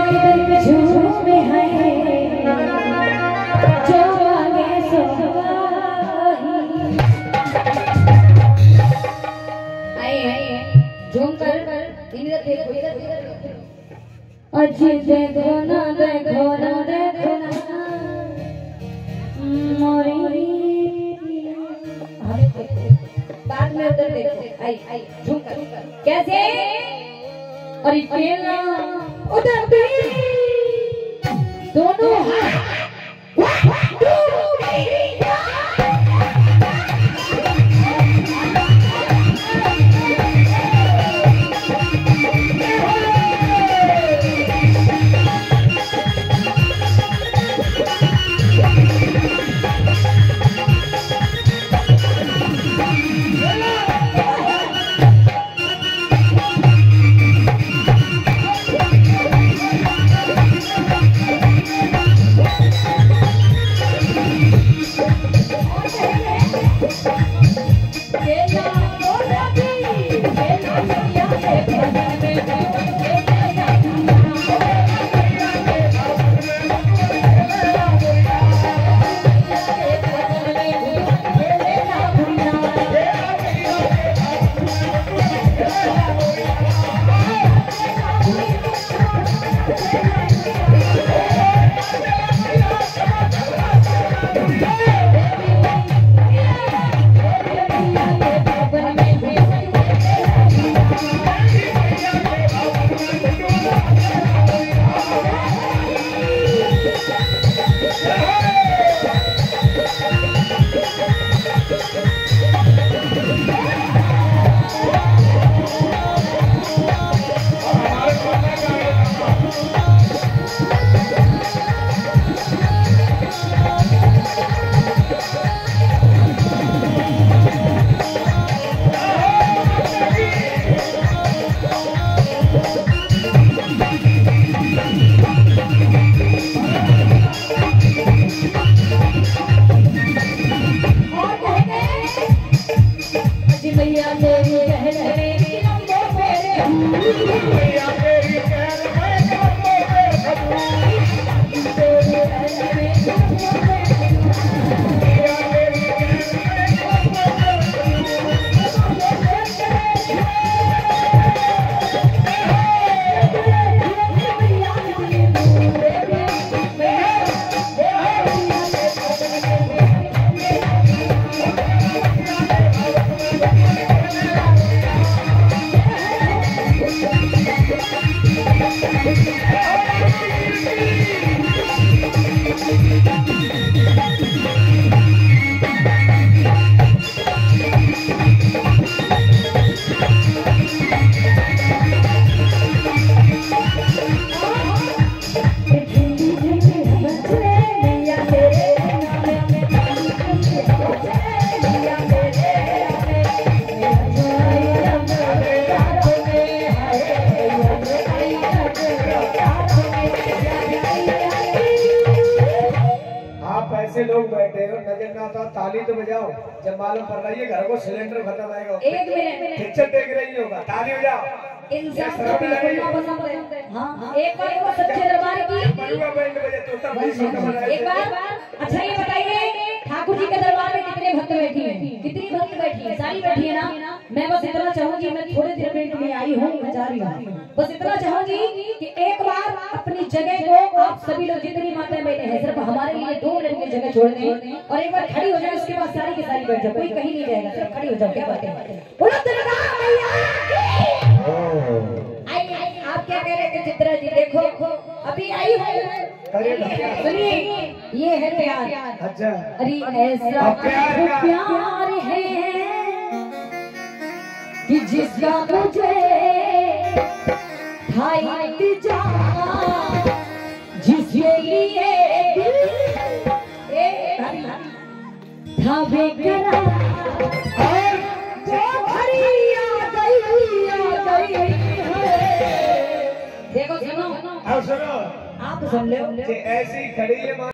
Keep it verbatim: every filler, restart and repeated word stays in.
अजी देखो ना देखो ना देखो ना मोरी बाद में उधर देखो आई आई झूम कर कैसे और केला उधर भी दोनों ऐसे लोग बैठे हो नजर ना आता ताली तो बजाओ जब मालूम पड़ रही है घर को सिलेंडर खत्म आएगा एक मिनट पिक्चर देख रही होगा ताली बजाओ इंसान को बिल्कुल पसंद है। हाँ एक बार वो सच्चे दरबार की एक बार अच्छा ये बताइए ठाकुर जी के दरबार में कितने भक्त बैठी हैं? कितनी भक्त बैठी है? सारी बैठी है ना। मैं बस इतना चाहूंगी, मैं थोड़े देर मिनट में आई हूँ, मैं जा रही हूँ, बस इतना चाहूंगी कि एक बार अपनी जगह को आप सभी लोग जितनी माताएं बैठे हैं सिर्फ हमारे लिए दो मिनट की जगह छोड़ दें और एक बार खड़ी हो जाए, उसके बाद सारी की सारी बैठ जाओ, कोई कहीं नहीं जाएगा, सिर्फ खड़ी हो जाओ। क्या बात है? आप क्या कह रहे थे चित्रा जी? देखो अभी आई है, सुनिए ये है प्यार। अच्छा अरे ऐसा प्यार, प्यार है कि जिसका मुझे था इंतजार, जिसके लिए था बेकरार, और जो घड़ी आ गई आ गई है। देखो सुनो, अब सुनो, आप सुन लो, ऐसी खड़ी है।